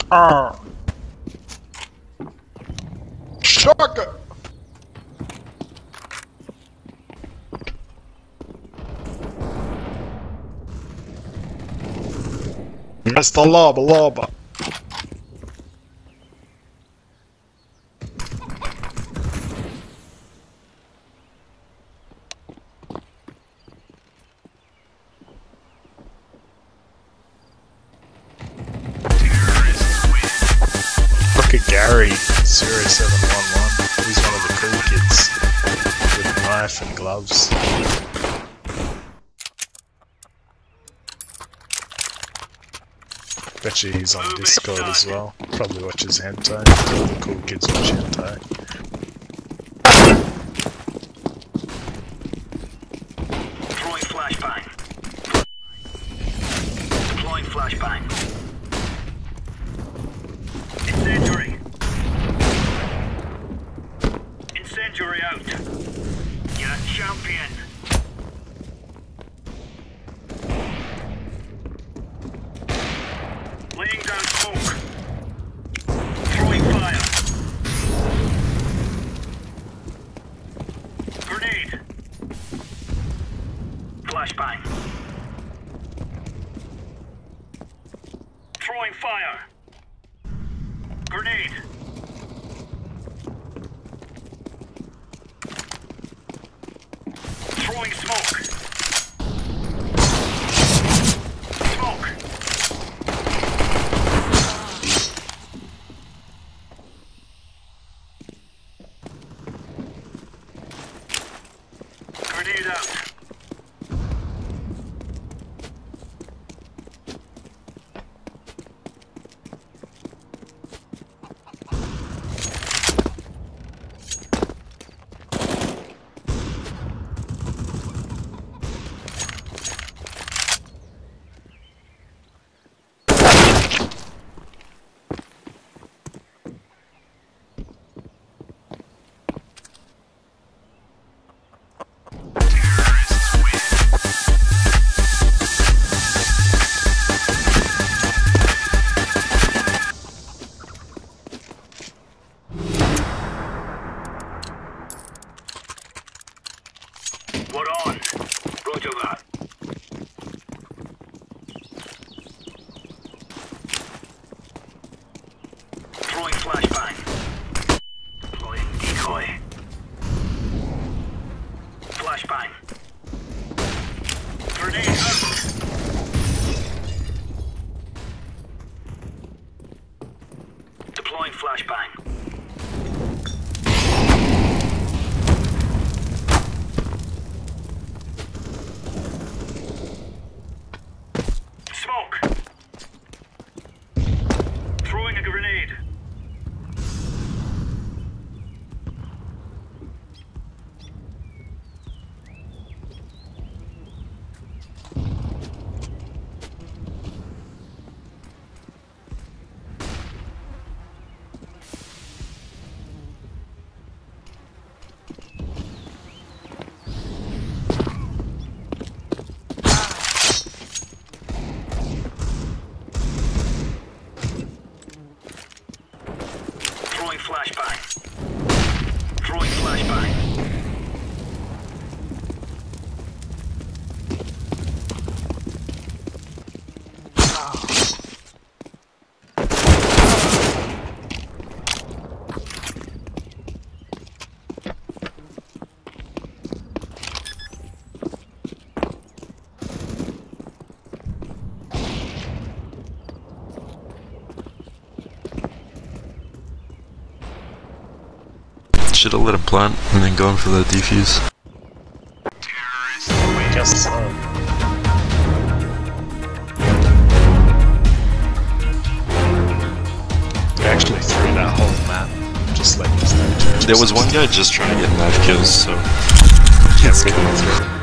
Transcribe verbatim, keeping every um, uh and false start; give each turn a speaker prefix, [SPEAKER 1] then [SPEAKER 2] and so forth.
[SPEAKER 1] Uh. Shotgun! Mister Lava Lava. Look at Gary, zero seven one one. He's one of the cool kids with a knife and gloves. Bet you he's on Discord as well. Probably watches hentai. All the cool kids watch hentai.
[SPEAKER 2] Deploying flashbang. Deploying flashbang. Incendiary. Incendiary out. Yeah, champion. Laying down smoke. Throwing fire. Grenade. Flashbang. Throwing fire. Grenade. Throwing smoke. Smoke. Grenade out. What on? Roger that. Throwing flashbang. Deploying decoy. Flashbang. Grenade out. Deploying flashbang. Smoke. Throwing a grenade. Throwing flashbang. Throwing flashbang.
[SPEAKER 3] Should have let him plant and then gone for the defuse.
[SPEAKER 1] Guess so. They actually threw that whole map, just like this.
[SPEAKER 3] There was one guy just trying to get knife kills, so
[SPEAKER 1] Can't get through.